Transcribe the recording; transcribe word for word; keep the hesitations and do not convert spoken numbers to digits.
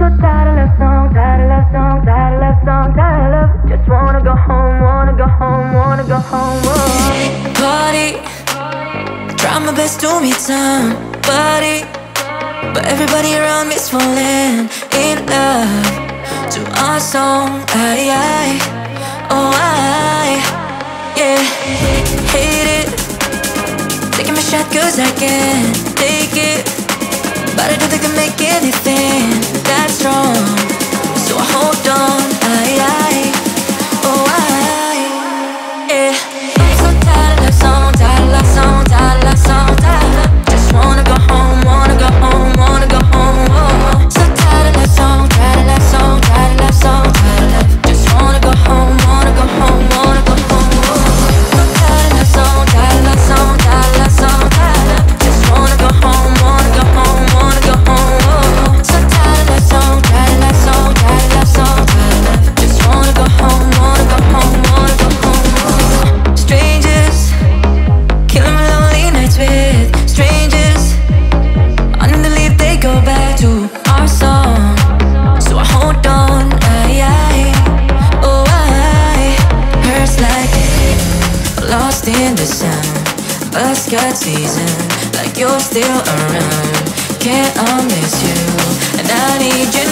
tired of love song, tired of love song, tired of love song, tired of love. Just wanna go home, wanna go home, wanna go home. Whoa. Party, try my best to meet somebody, but everybody around me's falling in love to our song. I, I, oh I, yeah. Hate it, taking my shot cause I can't take it, but I don't think I make anything that strong, so I hold on. I, I, oh I, yeah. I'm so tired of love song, tired of love song, tired of love song, tired of love. Just wanna go home, wanna go home, wanna go home. Oh, so tired of love song, tired of love song, tired of love song, tired of love. Just wanna go home, wanna go home, wanna go home. Oh, so tired of love song, tired of love song, tired of love song, tired of love. Just wanna go home, wanna go home, wanna go home. Oh, so tired of love song, tired of love song, tired of love song, tired of love. Just wanna go home, wanna go home, wanna go home. Oh, strangers, killing my lonely nights with strangers. Underneath they go back to our song, so I hold on. I, I, oh I, hurts like lost in the sun, bus got season, like you're still around. Can't I miss you, and I need you